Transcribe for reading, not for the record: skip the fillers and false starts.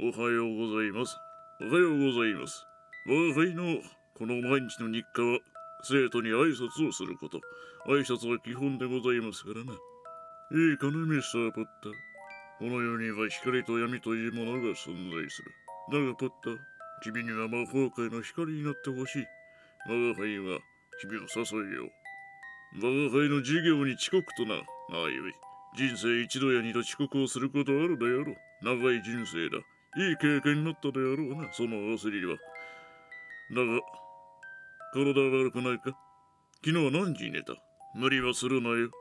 おはようございます。おはようございます。我が輩のこの毎日の日課は、生徒に挨拶をすること。挨拶は基本でございますからな。いいかね、ミスター・ポッター。この世には光と闇というものが存在する。だがポッター、君には魔法界の光になってほしい。我が輩は君を誘いよう。我が輩の授業に遅刻とな。ああゆい。人生一度や二度遅刻をすることあるであろう。長い人生だ。いい経験になったであろうな、その焦りは。だが、体は悪くないか？昨日は何時に寝た？無理はするなよ。